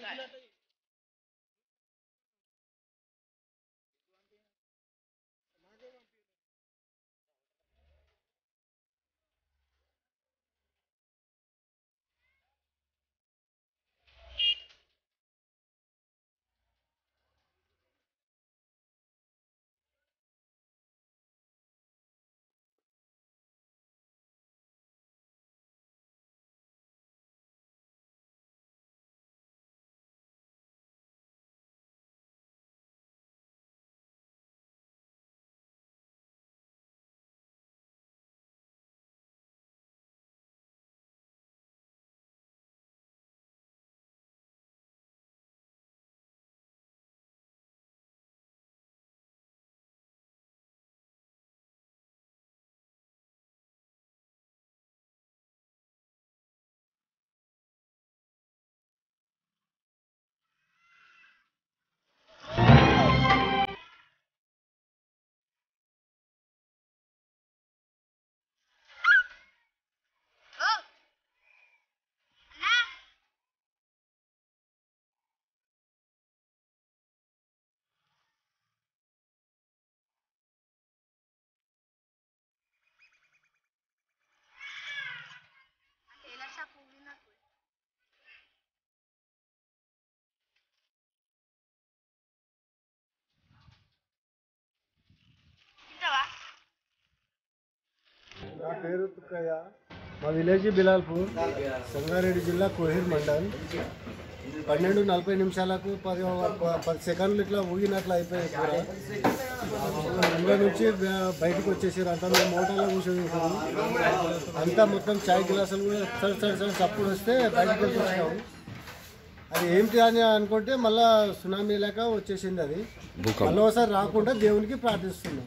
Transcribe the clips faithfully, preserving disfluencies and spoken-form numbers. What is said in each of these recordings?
నా పేరు తుక్కయ్య, మా విలేజ్ బిలాల్పూర్, సంగారెడ్డి జిల్లా కోహిర్ మండల్. పన్నెండు నలభై నిమిషాలకు పది పది సెకండ్లు ఇట్లా ఊగినట్లు అయిపోయాయి కూడా. ఇంట్లో నుంచి బయటకు వచ్చేసారు. అంతా మేము మోటార్లో కూర్చొని అంతా మొత్తం చాయ్ గ్లాసులు కూడా సరి సరి సరి చప్పుడు వస్తే బయటకు వచ్చేసాము. అది ఏంటి అని అనుకుంటే మళ్ళీ సునామీ లేక వచ్చేసింది. అది మళ్ళీ ఒకసారి రాకుండా దేవునికి ప్రార్థిస్తున్నాం.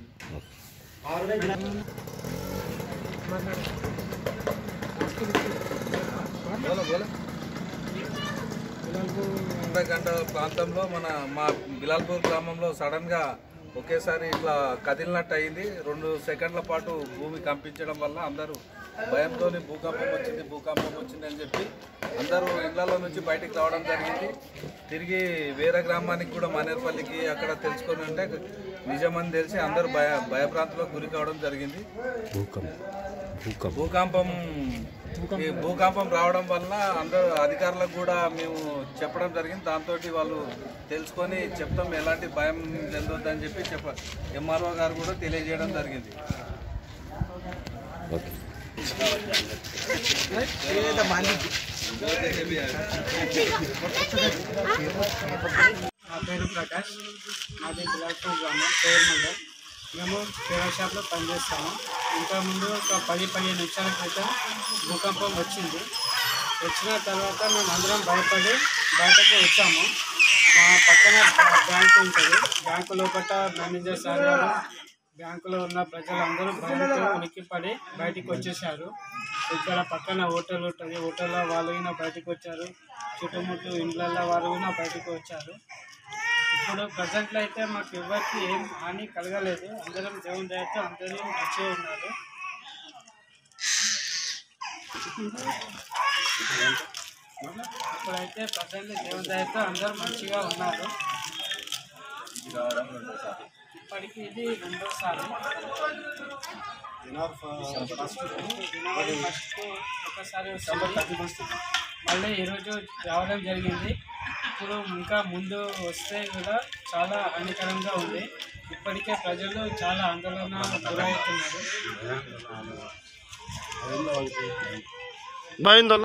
ముప్పై గంటల ప్రాంతంలో మన మా బిలాల్పూర్ గ్రామంలో సడన్గా ఒకేసారి ఇట్లా కదిలినట్టు అయింది. రెండు సెకండ్ల పాటు భూమి కంపించడం వల్ల అందరూ భయంతో భూకంపం వచ్చింది భూకంపం వచ్చింది అని చెప్పి అందరూ ఇళ్లలో నుంచి బయటికి రావడం జరిగింది. తిరిగి వేరే గ్రామానికి కూడా మానేర్పల్లికి అక్కడ తెలుసుకొని ఉంటే నిజమని తెలిసి అందరూ భయ భయభ్రాంతులకు గురి కావడం జరిగింది. భూకంపం ఈ భూకంపం రావడం వల్ల అందరూ అధికారులకు కూడా మేము చెప్పడం జరిగింది. దాంతో వాళ్ళు తెలుసుకొని చెప్తాం, ఎలాంటి భయం చెందొద్దని చెప్పి చెప్ప ఎంఆర్ఓ గారు కూడా తెలియజేయడం జరిగింది. నా పేరు ప్రకాష్, మాది బిలాల్పూర్ గ్రామం కోహిర్ మండల్. మేము కేరళ షాప్లో పనిచేస్తాము. ఇంతకుముందు ఒక పది పదిహేను నిమిషాల క్రితం భూకంపం వచ్చింది. వచ్చిన తర్వాత మేము అందరం భయపడి బయటకు వచ్చాము. మా పక్కన బ్యాంకు ఉంటుంది. బ్యాంకు లోపల మేనేజర్ సార్ గారు, బ్యాంకులో ఉన్న ప్రజలందరూ భయంతో ఉనికిపడి బయటికి వచ్చేసారు. ఇక్కడ పక్కన హోటల్ ఉంటుంది. హోటల్లో వాళ్ళు కూడా బయటకు వచ్చారు. చుట్టుముట్టు ఇండ్లల్లో వాళ్ళు కూడా బయటకు వచ్చారు. ఇప్పుడు ప్రజెంట్లో అయితే మాకు ఎవరికి ఏం హాని కలగలేదు. అందరం దేవుని దయతో అందరూ మంచిగా ఉన్నారు. ఇప్పుడైతే ప్రజెంట్ దేవుని దయతో అందరూ మంచిగా ఉన్నారు. ఇప్పటికి ఇది రెండోసారి. ఫస్ట్ ఒకసారి మళ్ళీ ఈరోజు రావడం జరిగింది. ఇప్పుడు ఇంకా ముందు వస్తే కూడా చాలా హానికరంగా ఉంది. ఇప్పటికే ప్రజలు చాలా ఆందోళన గురవుతున్నారు.